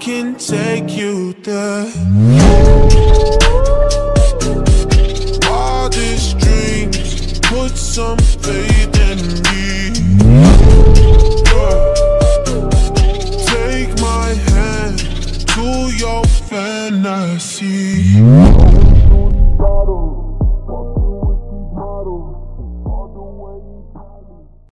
can take you there. Wildest dreams, put some faith in me. Take my hand to your fantasy.